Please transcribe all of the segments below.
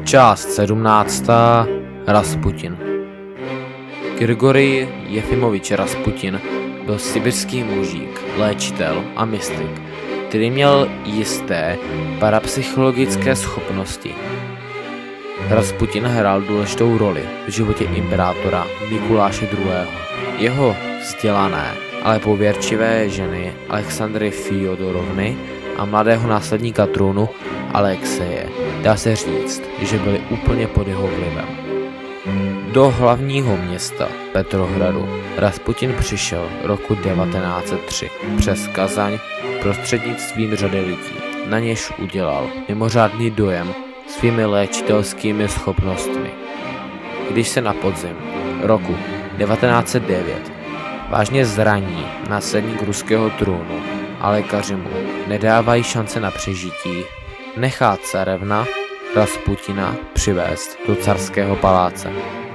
Část 17. Rasputin. Grigorij Jefimovič Rasputin byl sibirský mužík, léčitel a mystik, který měl jisté parapsychologické schopnosti. Rasputin hrál důležitou roli v životě imperátora Mikuláše II. Jeho vzdělané, ale pověrčivé ženy Alexandry Fjodorovny a mladého následníka trůnu Alexeje, dá se říct, že byli úplně pod jeho vlivem. Do hlavního města Petrohradu Rasputin přišel roku 1903 přes Kazaň prostřednictvím řady lidí, na něž udělal mimořádný dojem svými léčitelskými schopnostmi. Když se na podzim roku 1909 vážně zraní následník ruského trůnu a lékaři mu nedávají šance na přežití, nechá carevna Rasputina přivést do carského paláce.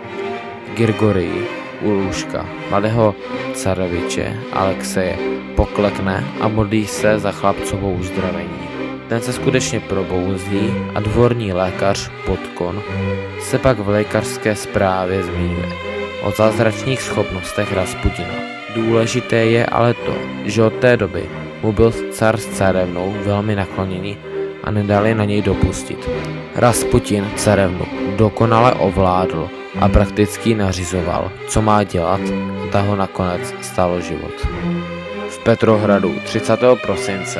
Grigorij u lůžka mladého careviče Alexeje poklekne a modlí se za chlapcovo uzdravení. Ten se skutečně probouzí a dvorní lékař Podkon se pak v lékařské zprávě zmiňuje o zázračných schopnostech Rasputina. Důležité je ale to, že od té doby mu byl car s carevnou velmi nakloněni a nedali na něj dopustit. Rasputin carevnu dokonale ovládl a prakticky nařizoval, co má dělat, a ta ho nakonec stálo život. V Petrohradu 30. prosince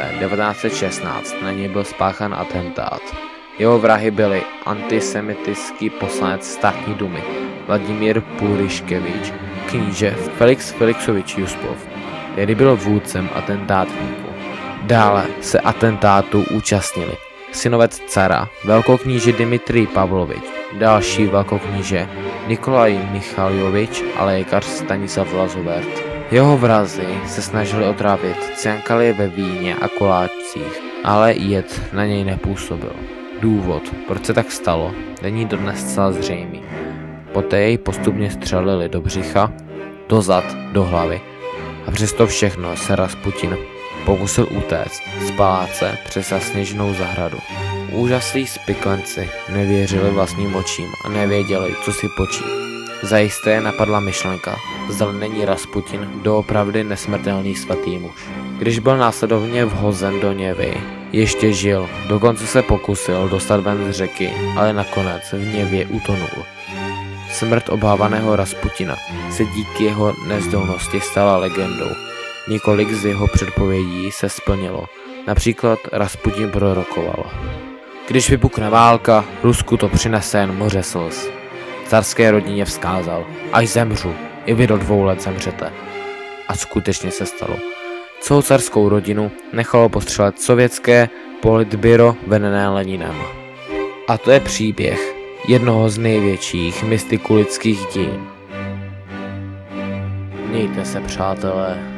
1916 na něj byl spáchán atentát. Jeho vrahy byli antisemitický poslanec státní dumy Vladimír Puriškevič, kníže Felix Felixovič Juspov, který byl vůdcem atentátníků. Dále se atentátu účastnili synovec cara, velkokníže Dmitrij Pavlovič, další velkokníže Nikolaj Michaljovič a lékař Stanislav Lazovert. Jeho vrazi se snažili otrávit ciankaly ve víně a koláčcích, ale jed na něj nepůsobil. Důvod, proč se tak stalo, není dodnes zcela zřejmý. Poté jej postupně střelili do břicha, do zad, do hlavy a přesto všechno se Rasputin pokusil utéct z paláce přes zasněženou zahradu. Úžaslí spiklenci nevěřili vlastním očím a nevěděli, co si počít. Zajisté napadla myšlenka, zda není Rasputin doopravdy nesmrtelný svatý muž. Když byl následovně vhozen do Něvy, ještě žil, dokonce se pokusil dostat ven z řeky, ale nakonec v Něvě utonul. Smrt obávaného Rasputina se díky jeho nezdolnosti stala legendou. Několik z jeho předpovědí se splnilo, například Rasputin prorokoval: když vypukne válka, Rusku to přinese jen moře slz. Carské rodině vzkázal: až zemřu, i vy do 2 let zemřete. A skutečně se stalo. Celou carskou rodinu nechalo postřelet sovětské politbyro vedené Leninem. A to je příběh jednoho z největších mystiků lidských dějin. Mějte se, přátelé.